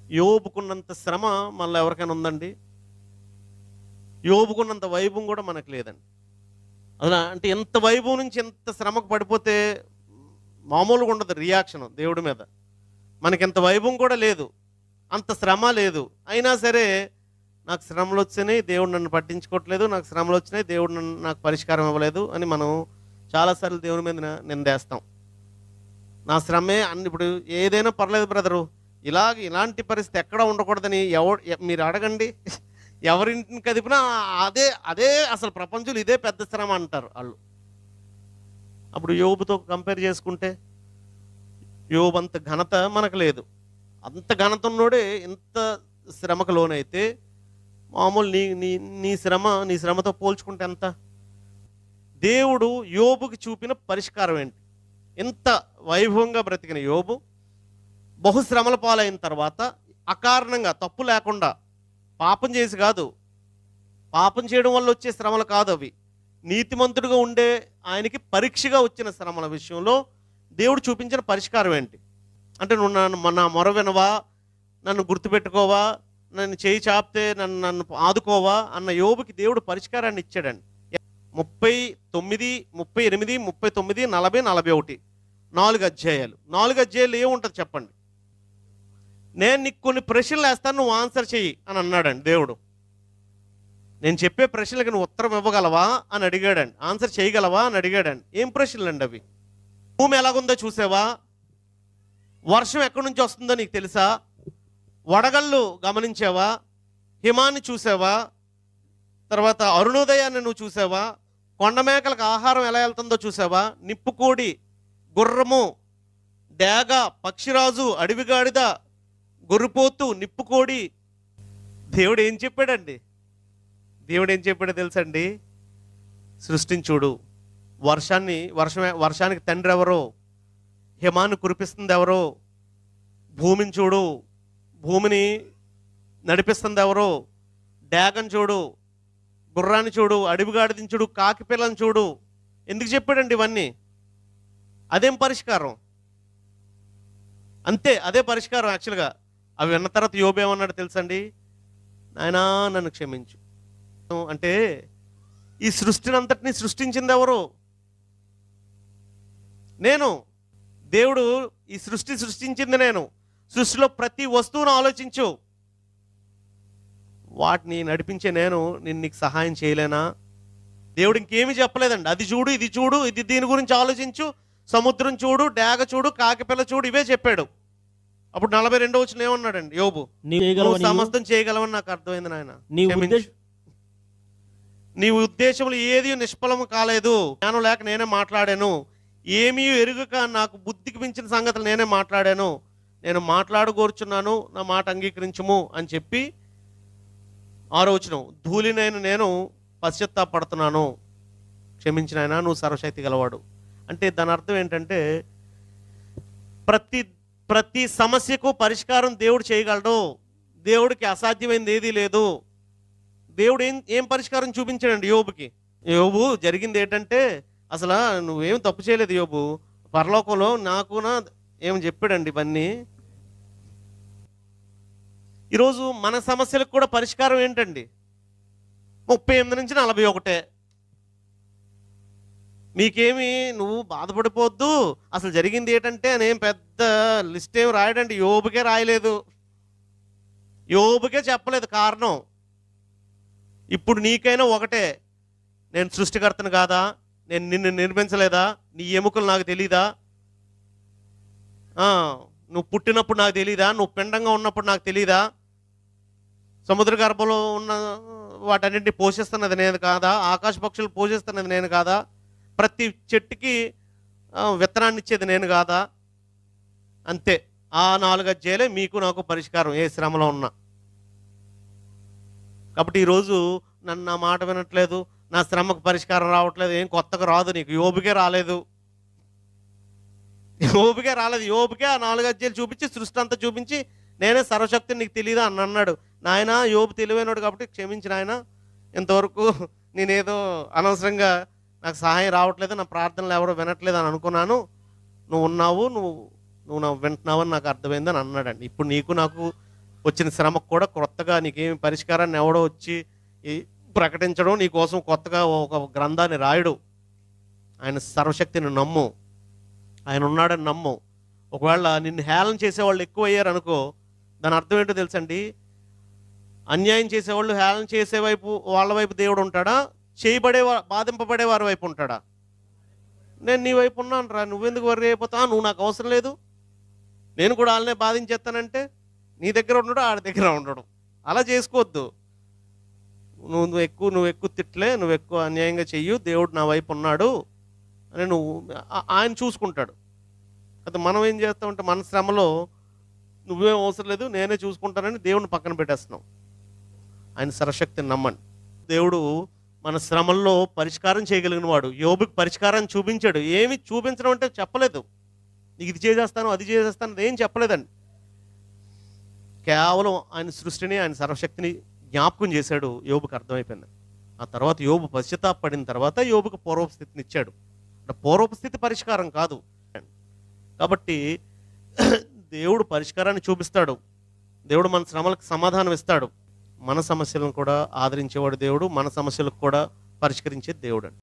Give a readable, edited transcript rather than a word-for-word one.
యోబుకున్నంత శ్రమ మళ్ళీ ఎవరికైనా ఉందండి? యోబుకున్నంత వైభవం కూడా మనకు లేదండి. అలా అంటే ఎంత వైభవం నుంచి ఎంత శ్రమకు పడిపోతే మామూలుగా ఉండదు రియాక్షన్ దేవుడి మీద. మనకింత వైభవం కూడా లేదు, అంత శ్రమ లేదు. అయినా సరే నాకు శ్రమలు వచ్చినాయి, దేవుడు నన్ను పట్టించుకోవట్లేదు, నాకు శ్రమలు వచ్చినాయి, దేవుడు నాకు పరిష్కారం ఇవ్వలేదు అని మనం చాలాసార్లు దేవుడి మీద నిందేస్తాం. నా శ్రమే అన్ని, ఇప్పుడు ఏదైనా పర్లేదు బ్రదరు, ఇలాంటి పరిస్థితి ఎక్కడ ఉండకూడదని మీరు అడగండి. ఎవరింటిని కదిపినా అదే అదే అసలు ప్రపంచంలో ఇదే పెద్ద శ్రమ అంటారు వాళ్ళు. అప్పుడు యోబుతో కంపేర్ చేసుకుంటే యోబు అంత ఘనత మనకు లేదు. అంత ఘనత ఉన్నోడే ఇంత శ్రమకు లోనైతే మామూలు నీ శ్రమతో పోల్చుకుంటే ఎంత? దేవుడు యోబుకి చూపిన పరిష్కారం ఏంటి? ఇంత వైభవంగా బ్రతికిన యోబు బహుశ్రమల పాలైన తర్వాత అకారణంగా తప్పు లేకుండా, పాపం చేసి కాదు, పాపం చేయడం వల్ల వచ్చే శ్రమలు కాదు అవి, నీతిమంతుడిగా ఉండే ఆయనకి పరీక్షగా వచ్చిన శ్రమల విషయంలో దేవుడు చూపించిన పరిష్కారం ఏంటి? అంటే నువ్వు నా మొర వినవా, నన్ను గుర్తుపెట్టుకోవా, నన్ను చేయి చాపితే నన్ను ఆదుకోవా అన్న యోబుకి దేవుడు పరిష్కారాన్ని ఇచ్చాడండి. 39, 38, 39, 40, 41 4 అధ్యాయాలు. 4 అధ్యాయాలు ఏముంటుంది చెప్పండి? నేను నీకు కొన్ని ప్రశ్నలు వేస్తాను, నువ్వు ఆన్సర్ చెయ్యి అని అన్నాడండి దేవుడు. నేను చెప్పే ప్రశ్నలకు నువ్వు ఉత్తరం ఇవ్వగలవా అని అడిగాడండి, ఆన్సర్ చేయగలవా అని అడిగాడండి. ఏం ప్రశ్నలు అండి అవి? భూమి ఎలాగుందో చూసావా? వర్షం ఎక్కడి నుంచి వస్తుందో నీకు తెలుసా? వడగళ్ళు గమనించావా? హిమాన్ని చూసావా? తర్వాత అరుణోదయాన్ని నువ్వు చూసావా? కొండమేకలకు ఆహారం ఎలా వెళ్తుందో చూసావా? నిప్పుకోడి, గుర్రము, డేగ, పక్షిరాజు, అడవిగాడిద, గొర్రెపోతు, నిప్పుకోడి. దేవుడు ఏం చెప్పాడండి? దేవుడు ఏం చెప్పాడో తెలుసండి? సృష్టించుడు, వర్షానికి తండ్రి ఎవరో, హిమాన్ని కురిపిస్తుంది ఎవరో, భూమిని చూడు, భూమిని నడిపిస్తుంది ఎవరో, డేగను చూడు, గుర్రాన్ని చూడు, అడవిగాడిదని చూడు, కాకి పిల్లని చూడు. ఎందుకు చెప్పాడండి ఇవన్నీ? అదేం పరిష్కారం? అంతే, అదే పరిష్కారం యాక్చువల్గా. అవి విన్న తర్వాత యోబు ఏమన్నాడు తెలుసండి? నాయనా నన్ను క్షమించు అంటే ఈ సృష్టిని అంతటిని సృష్టించింది ఎవరు? నేను. దేవుడు ఈ సృష్టించింది నేను. సృష్టిలో ప్రతి వస్తువును ఆలోచించు, వాటిని నడిపించే నేను నీకు సహాయం చేయలేనా? దేవుడు ఇంకేమీ చెప్పలేదండి. అది చూడు, ఇది చూడు, ఇది దీని గురించి ఆలోచించు, సముద్రం చూడు, డేగ చూడు, కాకిపిల్ల చూడు, ఇవే చెప్పాడు. అప్పుడు 42వ వచనం ఏమన్నాడండి యోబు? నువ్వు సమస్తం చేయగలవని నాకు అర్థమైంది నాయన, నీ ఉద్దేశంలో ఏది నిష్ఫలము కాలేదు. జ్ఞానం లేక నేనే మాట్లాడాను, ఏమీ ఎరుగక నాకు బుద్ధికి మించిన సంగతులు నేనే మాట్లాడాను, నేను మాట్లాడగోరుచున్నాను, నా మాట అంగీకరించుము అని చెప్పి 6వ వచనం, ధూళినైన నేను పశ్చాత్తాపడుతున్నాను, క్షమించిన ఆయన నువ్వు సర్వశక్తి గలవాడు. అంటే దాని అర్థం ఏంటంటే ప్రతి సమస్యకు పరిష్కారం దేవుడు చేయగలడు. దేవుడికి అసాధ్యమైనది ఏదీ లేదు. దేవుడు ఏం పరిష్కారం చూపించాడండి యోబుకి? యోబు జరిగింది ఏంటంటే, అసలు నువ్వేం తప్పు చేయలేదు యోబు, పరలోకంలో నాకునా ఏమని చెప్పాడండి ఇవన్నీ. ఈరోజు మన సమస్యలకు కూడా పరిష్కారం ఏంటండి? 38 నుంచి 41. మీకేమి నువ్వు బాధపడిపోవద్దు, అసలు జరిగింది ఏంటంటే అనేం పెద్ద లిస్ట్ ఏం రాయడండి. యోబుకే రాయలేదు, యోబుకే చెప్పలేదు కారణం. ఇప్పుడు నీకైనా ఒకటే, నేను సృష్టికర్తను కాదా? నేను నిన్ను నిర్మించలేదా? నీ ఎముకలు నాకు తెలీదా? నువ్వు పుట్టినప్పుడు నాకు తెలీదా? నువ్వు పిండంగా ఉన్నప్పుడు నాకు తెలీదా? సముద్ర గర్భంలో ఉన్న వాటన్నింటినీ పోషిస్తున్నది నేను కాదా? ఆకాశ పక్షులు పోషిస్తున్నది నేను కాదా? ప్రతి చెట్టుకి విత్తనాన్ని ఇచ్చేది నేను కాదా? అంతే, ఆ 4 అధ్యాయాలే మీకు నాకు పరిష్కారం ఏ శ్రమలో ఉన్నా. కాబట్టి ఈరోజు నన్ను నా మాట వినట్లేదు, నా శ్రమకు పరిష్కారం రావట్లేదు, ఏం కొత్తగా రాదు నీకు. యోబుకే రాలేదు, యోబుకే ఆ 4 అధ్యాయాలు చూపించి, సృష్టి అంతా చూపించి, నేనే సర్వశక్తిని నీకు తెలియదా అని అన్నాడు. నాయన యోబు తెలివైనడు కాబట్టి క్షమించిన ఆయన, ఇంతవరకు నేనేదో అనవసరంగా నాకు సహాయం రావట్లేదు, నా ప్రార్థనలు ఎవరో వినట్లేదు అని అనుకున్నాను, నువ్వు ఉన్నావు, నువ్వు వింటున్నావు అని నాకు అర్థమైందని అన్నాడండి. ఇప్పుడు నీకు నాకు వచ్చిన శ్రమకు కూడా కొత్తగా నీకేమి పరిష్కారాన్ని ఎవడో వచ్చి ఈ ప్రకటించడం, నీ కోసం కొత్తగా ఒక గ్రంథాన్ని రాయడు. ఆయన సర్వశక్తిని నమ్ము, ఆయన ఉన్నాడని నమ్ము. ఒకవేళ నిన్ను హేళన చేసేవాళ్ళు ఎక్కువ అయ్యారు అనుకో, దాని అర్థం ఏంటో తెలుసండి, అన్యాయం చేసేవాళ్ళు హేళన చేసే వైపు వాళ్ళ వైపు దేవుడు ఉంటాడా, బాధింపబడే వారి వైపు ఉంటాడా? నేను నీ వైపు ఉన్నాను రా, నువ్వెందుకు వర్రీ అయిపోతావు, నువ్వు నాకు అవసరం లేదు, నేను కూడా వాళ్ళనే బాధించేస్తానంటే నీ దగ్గర ఉండడం ఆడి దగ్గర ఉండడం. అలా చేసుకోవద్దు. నువ్వు ఎక్కువ తిట్లే, నువ్వు ఎక్కువ అన్యాయంగా చెయ్యు, దేవుడు నా వైపు ఉన్నాడు అని ఆయన చూసుకుంటాడు. అయితే మనం ఏం చేస్తామంటే మన శ్రమలో నువ్వేం అవసరం లేదు నేనే చూసుకుంటానని దేవుడిని పక్కన పెట్టేస్తున్నాం. ఆయన సర్వశక్తిని నమ్మండి. దేవుడు మన శ్రమల్లో పరిష్కారం చేయగలిగిన వాడు. యోబుకి పరిష్కారాన్ని చూపించాడు. ఏమి చూపించడం అంటే చెప్పలేదు, నీకు ఇది చేసేస్తాను అది చేసేస్తాను అదేం చెప్పలేదండి. కేవలం ఆయన సృష్టిని, ఆయన సర్వశక్తిని జ్ఞాపకం చేశాడు. యోబుకి అర్థమైపోయింది. ఆ తర్వాత యోబు పశ్చాత్తాపడిన తర్వాత యోబుకు పూర్వపు స్థితిని ఇచ్చాడు. అంటే పూర్వపు స్థితి పరిష్కారం కాదు. కాబట్టి దేవుడు పరిష్కారాన్ని చూపిస్తాడు. దేవుడు మన శ్రమలకు సమాధానం ఇస్తాడు. మన సమస్యలను కూడా ఆదరించేవాడు దేవుడు, మన సమస్యలకు కూడా పరిష్కరించే దేవుడు.